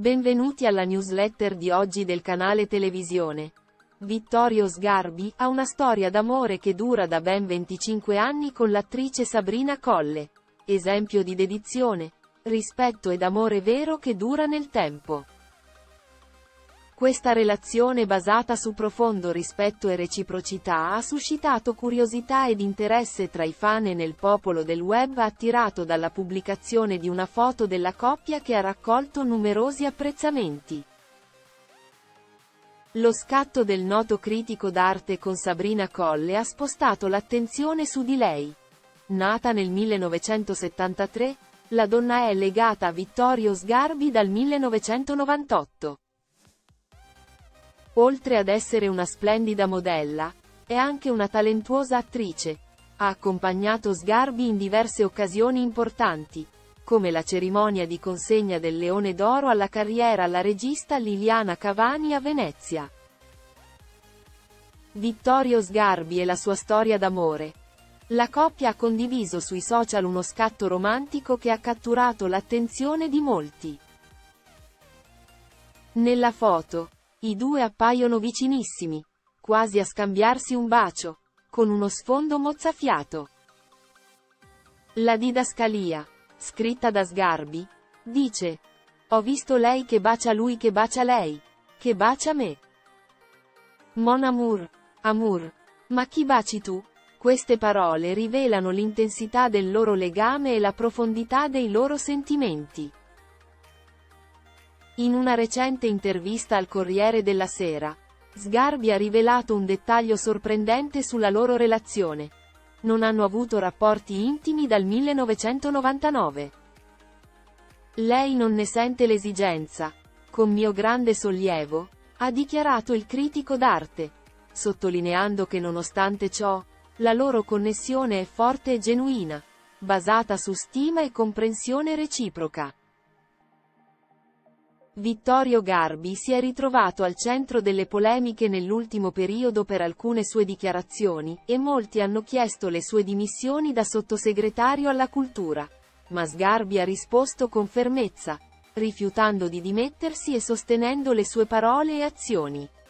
Benvenuti alla newsletter di oggi del canale Televisione. Vittorio Sgarbi ha una storia d'amore che dura da ben 25 anni con l'attrice Sabrina Colle. Esempio di dedizione, rispetto ed amore vero che dura nel tempo. Questa relazione basata su profondo rispetto e reciprocità ha suscitato curiosità ed interesse tra i fan e nel popolo del web attirato dalla pubblicazione di una foto della coppia che ha raccolto numerosi apprezzamenti. Lo scatto del noto critico d'arte con Sabrina Colle ha spostato l'attenzione su di lei. Nata nel 1973, la donna è legata a Vittorio Sgarbi dal 1998. Oltre ad essere una splendida modella, è anche una talentuosa attrice. Ha accompagnato Sgarbi in diverse occasioni importanti, come la cerimonia di consegna del Leone d'Oro alla carriera alla regista Liliana Cavani a Venezia. Vittorio Sgarbi e la sua storia d'amore. La coppia ha condiviso sui social uno scatto romantico che ha catturato l'attenzione di molti. Nella foto, i due appaiono vicinissimi, quasi a scambiarsi un bacio, con uno sfondo mozzafiato. La didascalia, scritta da Sgarbi, dice: "Ho visto lei che bacia lui che bacia lei, che bacia me. Mon amour, amour, ma chi baci tu?" Queste parole rivelano l'intensità del loro legame e la profondità dei loro sentimenti. In una recente intervista al Corriere della Sera, Sgarbi ha rivelato un dettaglio sorprendente sulla loro relazione. Non hanno avuto rapporti intimi dal 1999. Lei non ne sente l'esigenza. Con mio grande sollievo, ha dichiarato il critico d'arte, sottolineando che nonostante ciò, la loro connessione è forte e genuina, basata su stima e comprensione reciproca. Vittorio Sgarbi si è ritrovato al centro delle polemiche nell'ultimo periodo per alcune sue dichiarazioni, e molti hanno chiesto le sue dimissioni da sottosegretario alla cultura. Ma Sgarbi ha risposto con fermezza, rifiutando di dimettersi e sostenendo le sue parole e azioni.